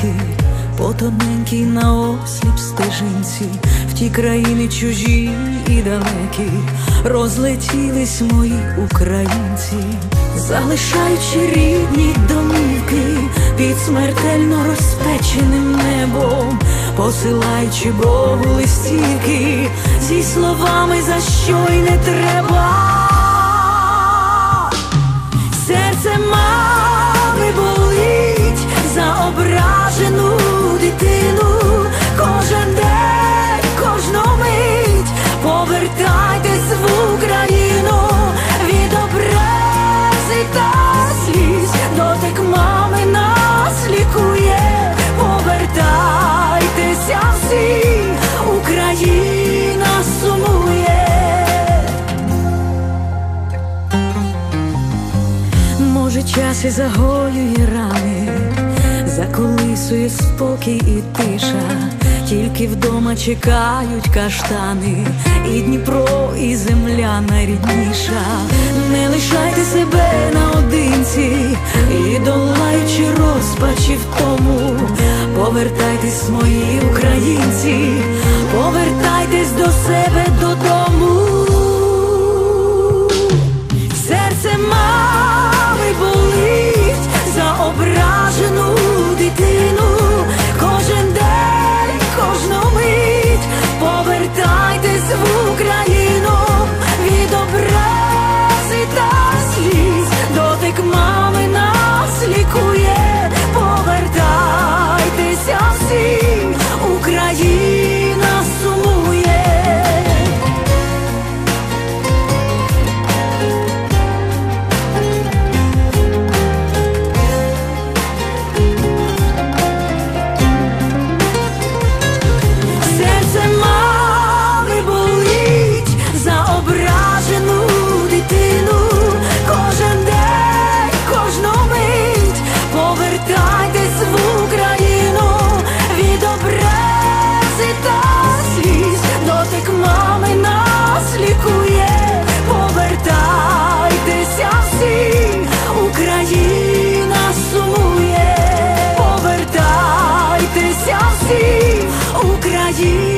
роки, по тоненькій наосліп стежинці, в ті країни чужі і далекі розлетілись мої українці, залишаючи рідні домівки під смертельно розпеченим небом, посилаючи Богу листівки зі словами, за що й не треба. Серце мами болить за ображену дитину. Кожен день, кожну мить повертайтесь в Україну. Від образи та сліз дотик мами нас лікує. Повертайтеся всі, Україна сумує. Може, час і загоює рани, заколисує спокій і тиша, тільки вдома чекають каштани, і Дніпро, і земля найрідніша. Не лишайте себе наодинці, і долаючи розпачі в тому, повертайтесь, мої українці, повертайтесь до себе додому. Серце мами болить за ображену дитину. Кожен день, кожну мить повертайтесь в Україну. Від образи та сліз дотик мами нас лікує. Повертайтеся всі, Україна сумує. Повертайтеся всі, Україна сумує. Повертайтеся всі, Україна.